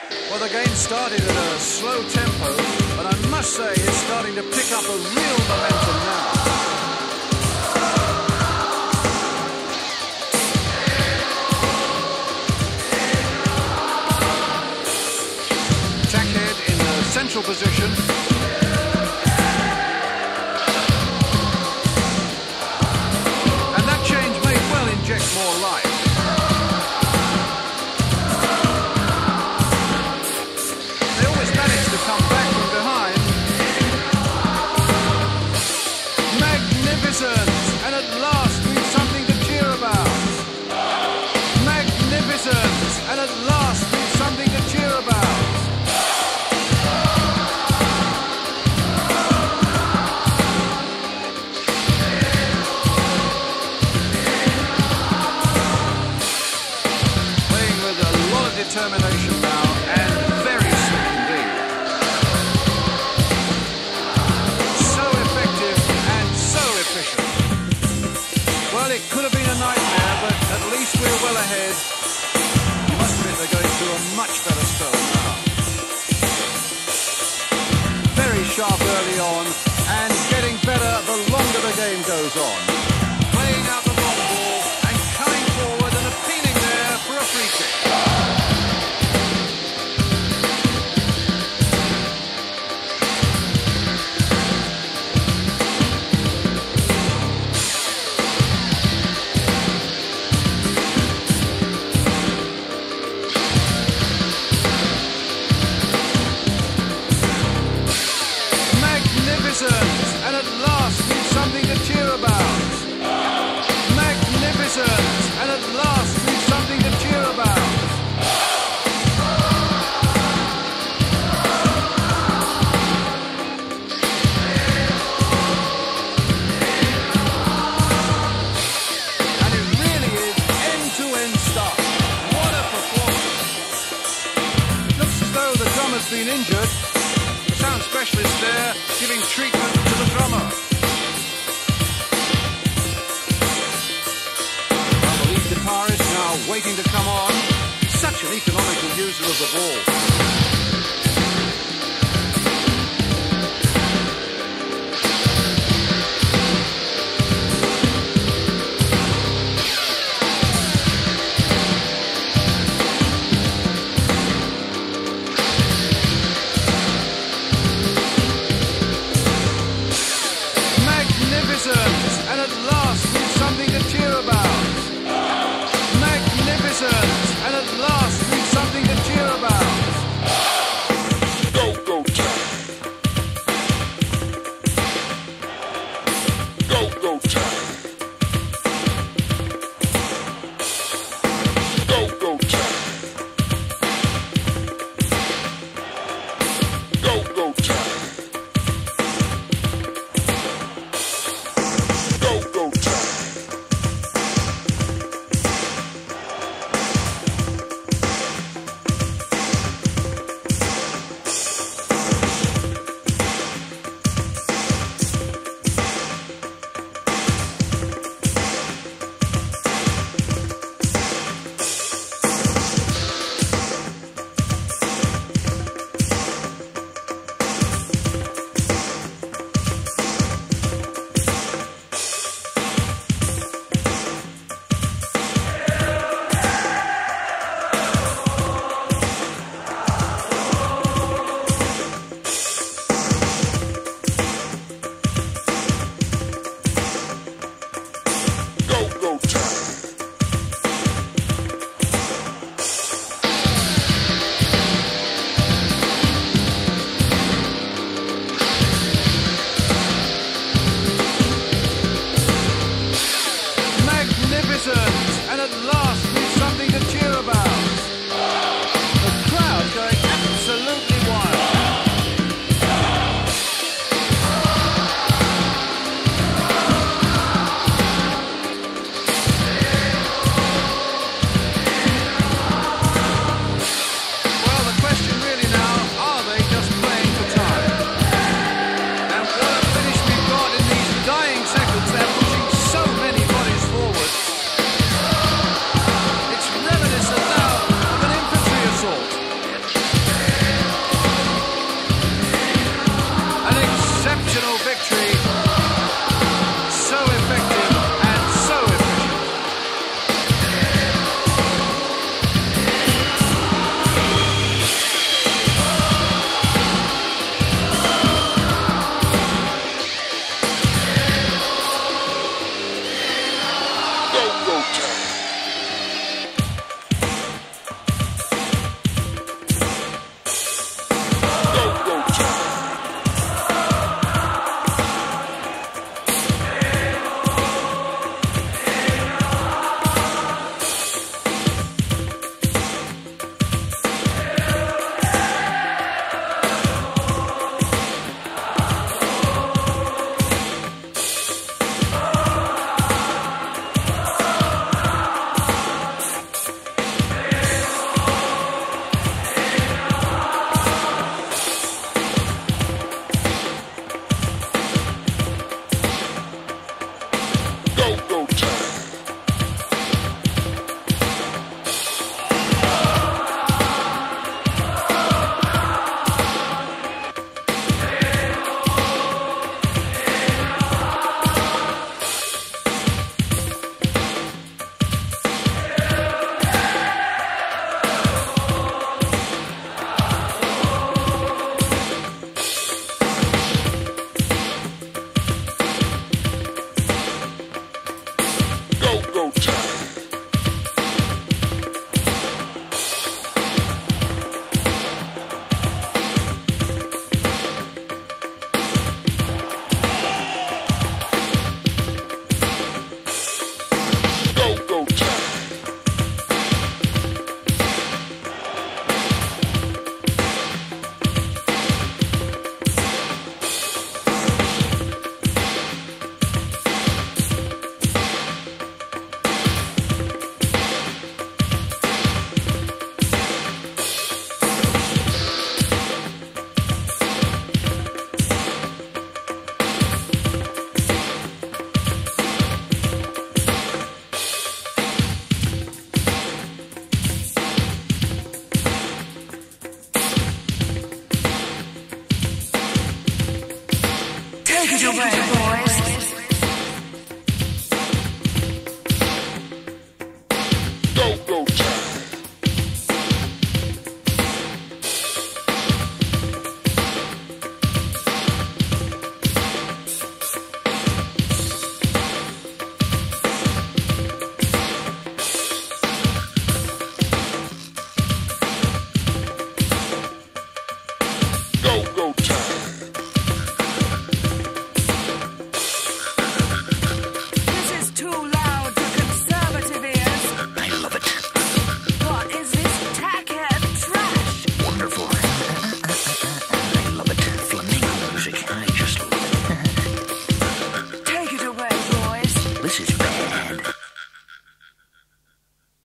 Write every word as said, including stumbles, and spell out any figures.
Well, the game started at a slow tempo, but I must say it's starting to pick up a real momentum now. Tackhead in the central position. And that change may well inject more life. Come back from behind. Magnificent! And at last we've something to cheer about. Magnificent! And at last we've something to cheer about. Playing with a lot of determination now and very slick indeed. Well, it could have been a nightmare, but at least we're well ahead. You must admit they're going through a much better spell now. Very sharp early on, and getting better the longer the game goes on. Playing out the long ball and coming forward and appealing there for a free kick. And at last we've something to cheer about. Magnificent! And at last we've something to cheer about. And it really is end-to-end stuff. What a performance! It looks as though the drummer's been injured. Sound specialist there, giving treatment to the drummer. Well, the lead guitarist now waiting to come on. Such an economical user of the ball. And at last we've something to cheer about. Magnificent! And at last we've something to cheer about. Compositions of